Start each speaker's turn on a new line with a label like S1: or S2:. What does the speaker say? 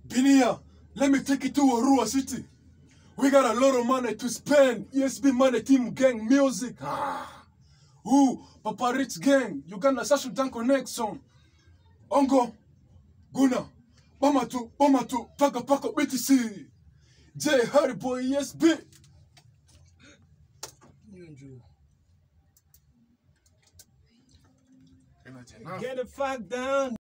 S1: Binia, let me take you to Arua City. We got a lot of money to spend. ESB Money Team Gang Music. Papa Rich Gang. Uganda Social Dan Connection. Ongo. Guna. Bamatu. Paka BTC. Jayharryboui ESB.
S2: Get the fuck down.